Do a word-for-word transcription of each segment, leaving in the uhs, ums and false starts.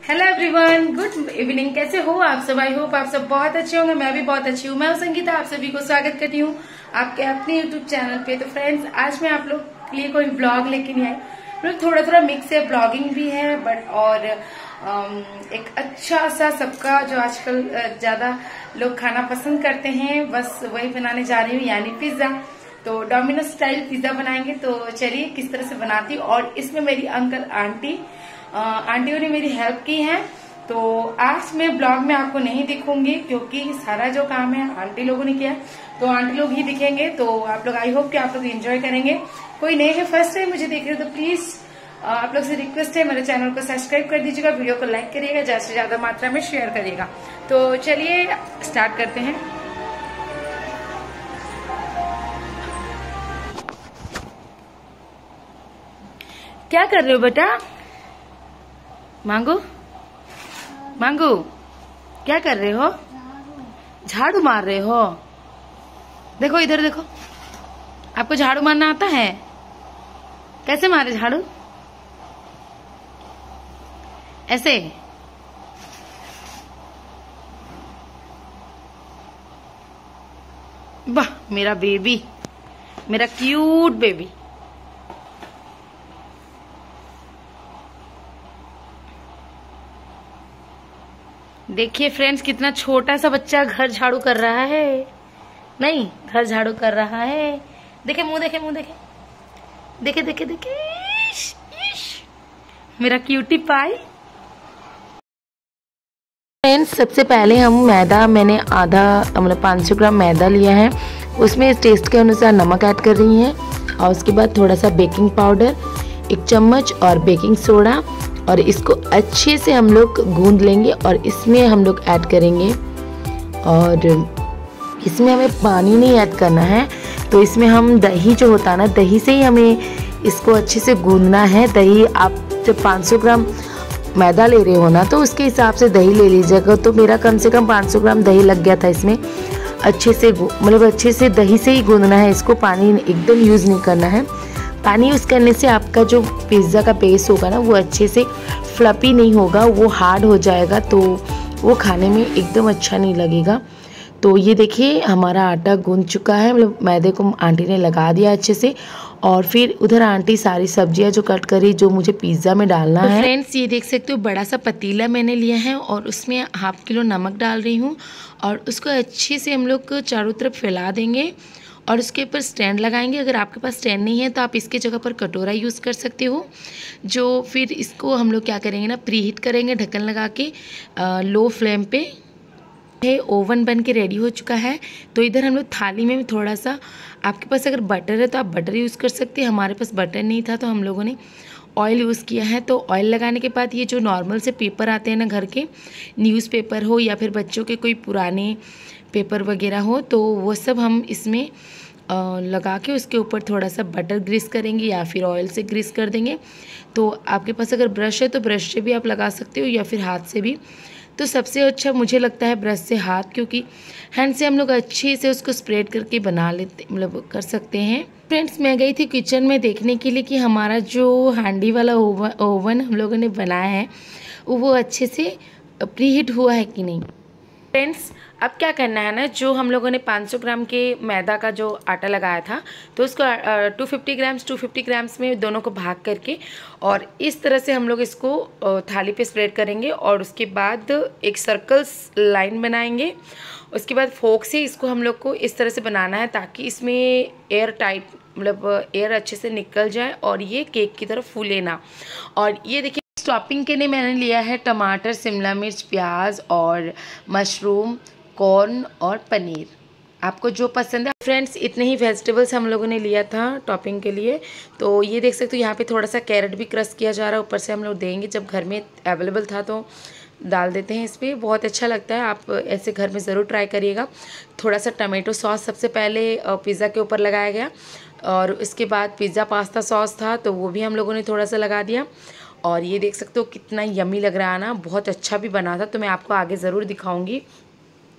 Hello everyone, good evening. कैसे हो आप सब? आई होप आप सब बहुत अच्छे होंगे। मैं भी बहुत अच्छी हूँ। मैं हूँ संगीता, आप सभी को स्वागत करती हूँ आपके अपने यूट्यूब चैनल पे। तो फ्रेंड्स, आज मैं आप लोग के लिए कोई ब्लॉग लेके नहीं आई। मतलब थोड़ा थोड़ा मिक्स है, ब्लॉगिंग भी है बट और एक अच्छा सा सबका जो आजकल ज्यादा लोग खाना पसंद करते हैं, बस वही बनाने जा रही हूँ, यानी पिज्जा। तो डोमिनोज स्टाइल पिज्जा बनाएंगे। तो चलिए किस तरह से बनाती हूँ। और इसमें मेरी अंकल आंटी आंटियों ने मेरी हेल्प की है। तो आज मैं ब्लॉग में आपको नहीं दिखूंगी क्योंकि सारा जो काम है आंटी लोगों ने किया, तो आंटी लोग ही दिखेंगे। तो आप लोग, आई होप कि आप लोग एंजॉय करेंगे। कोई नए हैं, फर्स्ट टाइम मुझे देख रहे हो तो प्लीज आप लोग से रिक्वेस्ट है, मेरे चैनल को सब्सक्राइब कर दीजिएगा, वीडियो को लाइक करिएगा, ज्यादा से ज्यादा मात्रा में शेयर करिएगा। तो चलिए स्टार्ट करते हैं। क्या कर रहे हो बेटा? मांगू मांगू क्या कर रहे हो? झाड़ू मार रहे हो? देखो इधर देखो, आपको झाड़ू मारना आता है? कैसे मारे झाड़ू? ऐसे? वाह, मेरा बेबी, मेरा क्यूट बेबी। देखिए फ्रेंड्स, कितना छोटा सा बच्चा घर झाड़ू कर रहा है। नहीं, घर झाड़ू कर रहा है। देखे मुंह, देखे मुंह, देखे देखे देखे देखे इश, इश, मेरा क्यूटी पाई। फ्रेंड्स, सबसे पहले हम मैदा, मैंने आधा मतलब पाँच सौ ग्राम मैदा लिया है। उसमें टेस्ट के अनुसार नमक ऐड कर रही हैं और उसके बाद थोड़ा सा बेकिंग पाउडर एक चम्मच और बेकिंग सोडा, और इसको अच्छे से हम लोग गूंद लेंगे। और इसमें हम लोग ऐड करेंगे, और इसमें हमें पानी नहीं ऐड करना है। तो इसमें हम दही जो होता है ना, दही से ही हमें इसको अच्छे से गूंदना है। दही आप जब पाँच सौ ग्राम मैदा ले रहे हो ना, तो उसके हिसाब से दही ले लीजिएगा। तो मेरा कम से कम पाँच सौ ग्राम दही लग गया था इसमें। अच्छे से मतलब अच्छे से दही से ही गूंदना है इसको, पानी एकदम यूज़ नहीं करना है। पानी यूज़ करने से आपका जो पिज़्ज़ा का बेस होगा ना, वो अच्छे से फ्लपी नहीं होगा, वो हार्ड हो जाएगा, तो वो खाने में एकदम अच्छा नहीं लगेगा। तो ये देखिए हमारा आटा गूंद चुका है, मतलब मैदे को आंटी ने लगा दिया अच्छे से। और फिर उधर आंटी सारी सब्जियां जो कट करी, जो मुझे पिज़्ज़ा में डालना तो है। फ्रेंड्स, ये देख सकते हो बड़ा सा पतीला मैंने लिया है और उसमें हाफ किलो नमक डाल रही हूँ। और उसको अच्छे से हम लोग चारों तरफ फैला देंगे और उसके ऊपर स्टैंड लगाएंगे। अगर आपके पास स्टैंड नहीं है तो आप इसके जगह पर कटोरा यूज़ कर सकते हो। जो फिर इसको हम लोग क्या करेंगे ना, प्री हीट करेंगे ढक्कन लगा के आ, लो फ्लेम पे। ओवन बन के रेडी हो चुका है। तो इधर हम लोग थाली में थोड़ा सा, आपके पास अगर बटर है तो आप बटर यूज़ कर सकते हैं। हमारे पास बटर नहीं था तो हम लोगों ने ऑयल यूज़ किया है। तो ऑयल लगाने के बाद ये जो नॉर्मल से पेपर आते हैं ना घर के, न्यूज़पेपर हो या फिर बच्चों के कोई पुराने पेपर वगैरह हो, तो वो सब हम इसमें आ, लगा के उसके ऊपर थोड़ा सा बटर ग्रीस करेंगे या फिर ऑयल से ग्रीस कर देंगे। तो आपके पास अगर ब्रश है तो ब्रश से भी आप लगा सकते हो या फिर हाथ से भी। तो सबसे अच्छा मुझे लगता है ब्रश से हाथ, क्योंकि हैंड से हम लोग अच्छे से उसको स्प्रेड करके बना लेते, मतलब कर सकते हैं। फ्रेंड्स, मैं गई थी किचन में देखने के लिए कि हमारा जो हांडी वाला ओवन ओवन हम लोगों ने बनाया है वो अच्छे से प्री हीट हुआ है कि नहीं। फ्रेंड्स, अब क्या करना है ना, जो हम लोगों ने पाँच सौ ग्राम के मैदा का जो आटा लगाया था, तो उसको दो सौ पचास ग्राम्स दो सौ पचास ग्राम्स में दोनों को भाग करके और इस तरह से हम लोग इसको थाली पे स्प्रेड करेंगे। और उसके बाद एक सर्कल्स लाइन बनाएंगे। उसके बाद फोक से इसको हम लोग को इस तरह से बनाना है ताकि इसमें एयर टाइट, मतलब एयर अच्छे से निकल जाए और ये केक की तरफ फूले ना। और ये देखिए, टॉपिंग के लिए मैंने लिया है टमाटर, शिमला मिर्च, प्याज और मशरूम, कॉर्न और पनीर, आपको जो पसंद है। फ्रेंड्स, इतने ही वेजिटेबल्स हम लोगों ने लिया था टॉपिंग के लिए। तो ये देख सकते हो यहाँ पे थोड़ा सा कैरेट भी क्रश किया जा रहा है, ऊपर से हम लोग देंगे। जब घर में अवेलेबल था तो डाल देते हैं इस पर, बहुत अच्छा लगता है। आप ऐसे घर में ज़रूर ट्राई करिएगा। थोड़ा सा टमाटो सॉस सबसे पहले पिज़्ज़ा के ऊपर लगाया गया, और उसके बाद पिज़्ज़ा पास्ता सॉस था तो वो भी हम लोगों ने थोड़ा सा लगा दिया। और ये देख सकते हो कितना यम्मी लग रहा है ना, बहुत अच्छा भी बना था। तो मैं आपको आगे ज़रूर दिखाऊंगी।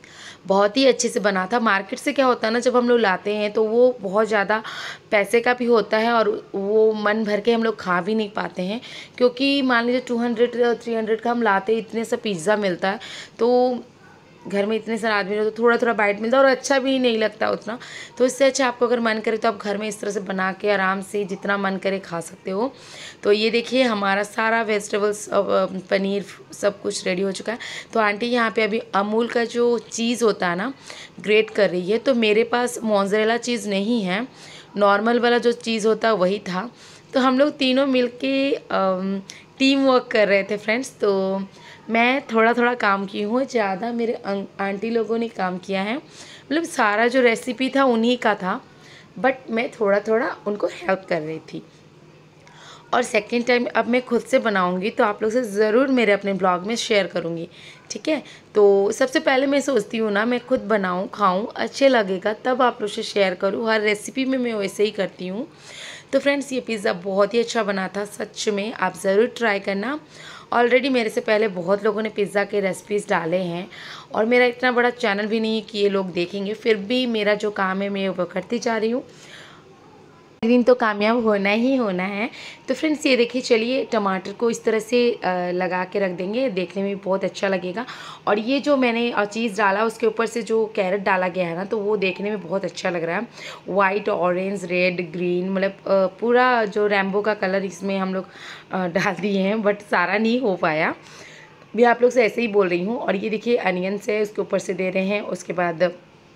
बहुत ही अच्छे से बना था। मार्केट से क्या होता है ना, जब हम लोग लाते हैं तो वो बहुत ज़्यादा पैसे का भी होता है और वो मन भर के हम लोग खा भी नहीं पाते हैं, क्योंकि मान लीजिए टू हंड्रेड थ्री हंड्रेड का हम लाते इतने सा पिज़्ज़ा मिलता है, तो घर में इतने सारे आदमी हो तो थोड़ा थोड़ा बाइट मिलता है और अच्छा भी नहीं लगता उतना। तो इससे अच्छा आपको अगर मन करे तो आप घर में इस तरह से बना के आराम से जितना मन करे खा सकते हो। तो ये देखिए हमारा सारा वेजिटेबल्स, पनीर, सब कुछ रेडी हो चुका है। तो आंटी यहाँ पे अभी अमूल का जो चीज़ होता है ना, ग्रेट कर रही है। तो मेरे पास मोज़रेला चीज़ नहीं है, नॉर्मल वाला जो चीज़ होता है वही था। तो हम लोग तीनों मिल के टीम वर्क कर रहे थे फ्रेंड्स। तो मैं थोड़ा थोड़ा काम की हूँ, ज़्यादा मेरे आंटी लोगों ने काम किया है। मतलब सारा जो रेसिपी था उन्हीं का था, बट मैं थोड़ा थोड़ा उनको हेल्प कर रही थी। और सेकेंड टाइम अब मैं खुद से बनाऊंगी तो आप लोग से ज़रूर मेरे अपने ब्लॉग में शेयर करूंगी, ठीक है। तो सबसे पहले मैं सोचती हूँ ना, मैं खुद बनाऊँ, खाऊँ, अच्छे लगेगा तब आप लोग से शेयर करूँ। हर रेसिपी में मैं वैसे ही करती हूँ। तो फ्रेंड्स ये पिज़्ज़ा बहुत ही अच्छा बना था, सच में आप ज़रूर ट्राई करना। ऑलरेडी मेरे से पहले बहुत लोगों ने पिज़्ज़ा के रेसिपीज़ डाले हैं और मेरा इतना बड़ा चैनल भी नहीं है कि ये लोग देखेंगे, फिर भी मेरा जो काम है मैं वो करती जा रही हूँ। एक दिन तो कामयाब होना ही होना है। तो फ्रेंड्स ये देखिए, चलिए टमाटर को इस तरह से लगा के रख देंगे, देखने में भी बहुत अच्छा लगेगा। और ये जो मैंने चीज़ डाला उसके ऊपर से जो कैरेट डाला गया है ना, तो वो देखने में बहुत अच्छा लग रहा है। वाइट, ऑरेंज, रेड, ग्रीन, मतलब पूरा जो रैम्बो का कलर इसमें हम लोग डाल दिए हैं, बट सारा नहीं हो पाया, भी आप लोग से ऐसे ही बोल रही हूँ। और ये देखिए अनियंस है उसके ऊपर से दे रहे हैं। उसके बाद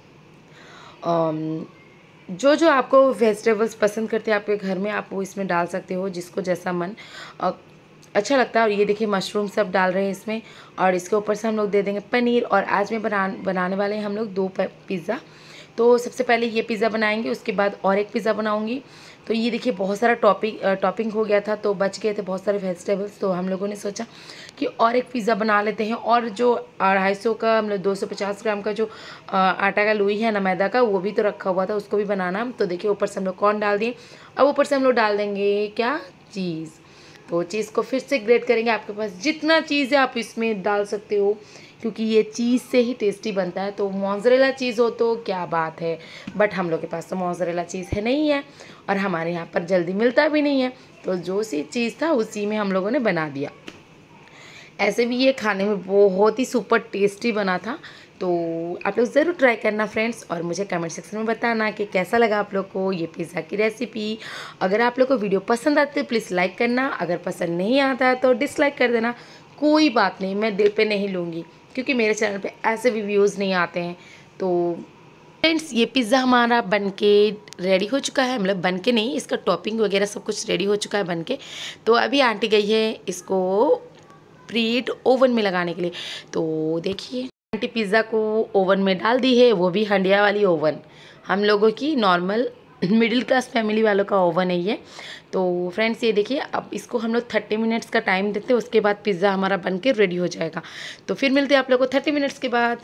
जो जो आपको वेजिटेबल्स पसंद करते हैं आपके घर में, आप वो इसमें डाल सकते हो, जिसको जैसा मन अच्छा लगता है। और ये देखिए मशरूम सब डाल रहे हैं इसमें, और इसके ऊपर से हम लोग दे देंगे पनीर। और आज मैं बना बनाने वाले हैं हम लोग दो पिज़्ज़ा। तो सबसे पहले ये पिज़्ज़ा बनाएंगे, उसके बाद और एक पिज़्ज़ा बनाऊंगी। तो ये देखिए बहुत सारा टॉपिंग टॉपिंग हो गया था, तो बच गए थे बहुत सारे वेजिटेबल्स। तो हम लोगों ने सोचा कि और एक पिज़्ज़ा बना लेते हैं। और जो अढ़ाई सौ का मतलब दो सौ पचास ग्राम का जो आटा का लोई है ना, मैदा का, वो भी तो रखा हुआ था, उसको भी बनाना। तो देखिए ऊपर से हम लोग कॉर्न डाल दिए। अब ऊपर से हम लोग डाल देंगे क्या, चीज़। तो चीज़ को फिर से ग्रेट करेंगे। आपके पास जितना चीज़ है आप इसमें डाल सकते हो, क्योंकि ये चीज़ से ही टेस्टी बनता है। तो मोज़रेला चीज़ हो तो क्या बात है, बट हम लोग के पास तो मोज़रेला चीज़ है नहीं है, और हमारे यहाँ पर जल्दी मिलता भी नहीं है। तो जो सी चीज़ था उसी में हम लोगों ने बना दिया। ऐसे भी ये खाने में बहुत ही सुपर टेस्टी बना था। तो आप लोग ज़रूर ट्राई करना फ्रेंड्स, और मुझे कमेंट सेक्शन में बताना कि कैसा लगा आप लोग को ये पिज़्ज़ा की रेसिपी। अगर आप लोग को वीडियो पसंद आती है प्लीज़ लाइक करना, अगर पसंद नहीं आता तो डिसलाइक कर देना, कोई बात नहीं, मैं दिल पे नहीं लूँगी, क्योंकि मेरे चैनल पे ऐसे भी व्यूज़ नहीं आते हैं। तो फ्रेंड्स ये पिज़्ज़ा हमारा बनके रेडी हो चुका है, मतलब बनके नहीं, इसका टॉपिंग वगैरह सब कुछ रेडी हो चुका है बनके। तो अभी आंटी गई है इसको प्रीहीट ओवन में लगाने के लिए। तो देखिए आंटी पिज़्ज़ा को ओवन में डाल दी है, वो भी हंडिया वाली ओवन, हम लोगों की नॉर्मल मिडिल क्लास फैमिली वालों का ओवन है ये। तो फ्रेंड्स ये देखिए, अब इसको हम लोग थर्टी मिनट्स का टाइम देते हैं, उसके बाद पिज़्ज़ा हमारा बन के रेडी हो जाएगा। तो फिर मिलते हैं आप लोग को थर्टी मिनट्स के बाद।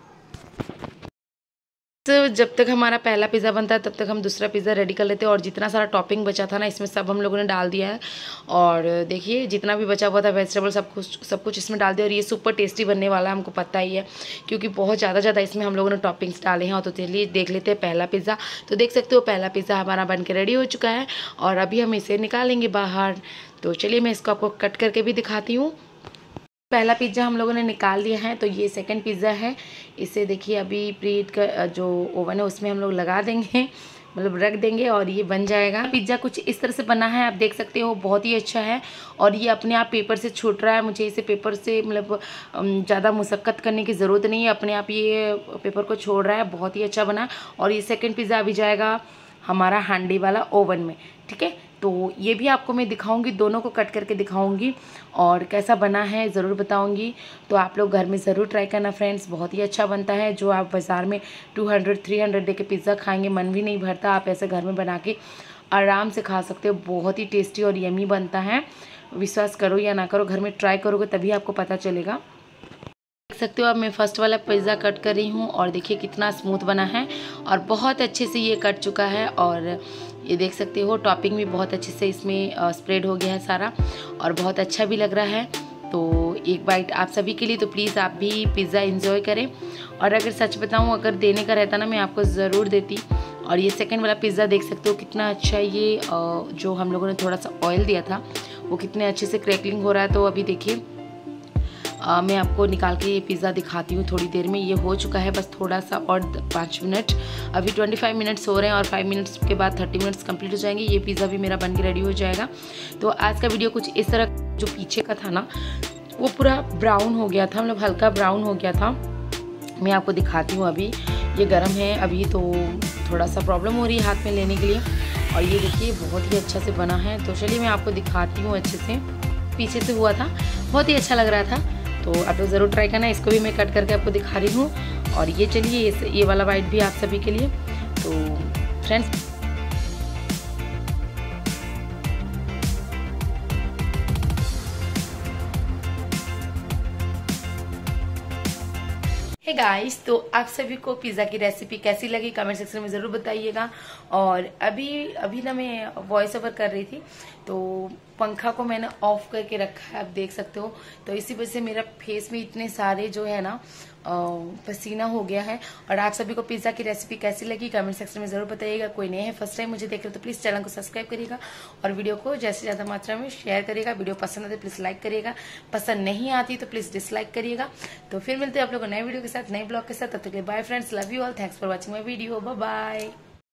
तो जब तक हमारा पहला पिज़्ज़ा बनता है तब तक हम दूसरा पिज़्ज़ा रेडी कर लेते हैं। और जितना सारा टॉपिंग बचा था ना, इसमें सब हम लोगों ने डाल दिया है। और देखिए जितना भी बचा हुआ था वेजिटेबल सब कुछ सब कुछ इसमें डाल दिया। और ये सुपर टेस्टी बनने वाला है, हमको पता ही है, क्योंकि बहुत ज़्यादा ज़्यादा इसमें हम लोगों ने टॉपिंग्स डाले हैं। और तो चलिए देख लेते हैं पहला पिज़्ज़ा। तो देख सकते हो पहला पिज़्ज़ा हमारा बन के रेडी हो चुका है, और अभी हम इसे निकालेंगे बाहर। तो चलिए मैं इसको आपको कट करके भी दिखाती हूँ। पहला पिज़्ज़ा हम लोगों ने निकाल लिया है। तो ये सेकंड पिज़्ज़ा है, इसे देखिए अभी प्रीहीट का जो ओवन है उसमें हम लोग लगा देंगे, मतलब रख देंगे, और ये बन जाएगा। पिज़्ज़ा कुछ इस तरह से बना है, आप देख सकते हो, बहुत ही अच्छा है। और ये अपने आप पेपर से छूट रहा है, मुझे इसे पेपर से मतलब ज़्यादा मुशक्क़त करने की ज़रूरत नहीं है, अपने आप ये पेपर को छोड़ रहा है, बहुत ही अच्छा बना। और ये सेकेंड पिज़्ज़ा अभी जाएगा हमारा हांडी वाला ओवन में, ठीक है। तो ये भी आपको मैं दिखाऊंगी, दोनों को कट करके दिखाऊंगी, और कैसा बना है ज़रूर बताऊंगी। तो आप लोग घर में ज़रूर ट्राई करना फ्रेंड्स, बहुत ही अच्छा बनता है। जो आप बाज़ार में टू हंड्रेड थ्री हंड्रेड दे के पिज़्ज़ा खाएंगे मन भी नहीं भरता, आप ऐसे घर में बना के आराम से खा सकते हो। बहुत ही टेस्टी और यमी बनता है, विश्वास करो या ना करो, घर में ट्राई करोगे तभी आपको पता चलेगा। देख सकते हो अब मैं फ़र्स्ट वाला पिज़्ज़ा कट कर रही हूँ, और देखिए कितना स्मूथ बना है, और बहुत अच्छे से ये कट चुका है। और ये देख सकते हो टॉपिंग भी बहुत अच्छे से इसमें स्प्रेड हो गया है सारा, और बहुत अच्छा भी लग रहा है। तो एक बाइट आप सभी के लिए। तो प्लीज़ आप भी पिज़्ज़ा एंजॉय करें। और अगर सच बताऊँ, अगर देने का रहता ना मैं आपको ज़रूर देती। और ये सेकंड वाला पिज़्ज़ा देख सकते हो कितना अच्छा है। ये जो हम लोगों ने थोड़ा सा ऑयल दिया था वो कितने अच्छे से क्रैकलिंग हो रहा है। तो अभी देखिए आ, मैं आपको निकाल के ये पिज़्ज़ा दिखाती हूँ थोड़ी देर में। ये हो चुका है, बस थोड़ा सा और पाँच मिनट। अभी पच्चीस मिनट्स हो रहे हैं और पाँच मिनट्स के बाद तीस मिनट्स कंप्लीट हो जाएंगे। ये पिज़्ज़ा भी मेरा बन के रेडी हो जाएगा। तो आज का वीडियो कुछ इस तरह, जो पीछे का था ना वो पूरा ब्राउन हो गया था, मतलब हल्का ब्राउन हो गया था। मैं आपको दिखाती हूँ। अभी ये गर्म है अभी, तो थोड़ा सा प्रॉब्लम हो रही है हाथ में लेने के लिए। और ये देखिए बहुत ही अच्छा से बना है। तो चलिए मैं आपको दिखाती हूँ अच्छे से। पीछे से हुआ था, बहुत ही अच्छा लग रहा था। तो आप लोग ज़रूर ट्राई करना। इसको भी मैं कट करके आपको दिखा रही हूँ। और ये चलिए ये, ये वाला बाइट भी आप सभी के लिए। तो फ्रेंड्स, हे गाइस, तो आप सभी को पिज़्ज़ा की रेसिपी कैसी लगी कमेंट सेक्शन में ज़रूर बताइएगा। और अभी अभी ना मैं वॉइस ओवर कर रही थी, तो पंखा को मैंने ऑफ करके रखा है, आप देख सकते हो। तो इसी वजह से मेरा फेस में इतने सारे जो है ना पसीना हो गया है। और आप सभी को पिज़्ज़ा की रेसिपी कैसी लगी कमेंट सेक्शन में ज़रूर बताइएगा। कोई नए हैं, फर्स्ट टाइम मुझे देख रहे हो तो प्लीज़ चैनल को सब्सक्राइब करिएगा और वीडियो को जैसे ज़्यादा मात्रा में शेयर करिएगा। वीडियो पसंद आती है प्लीज़ लाइक करिएगा, पसंद नहीं आती तो प्लीज़ डिसलाइक करिएगा। तो फिर मिलते हैं आप लोगों को नए वीडियो के साथ, नए ब्लॉग के साथ। तब तक के लिए bye friends, love you all, thanks for watching my video, bye bye.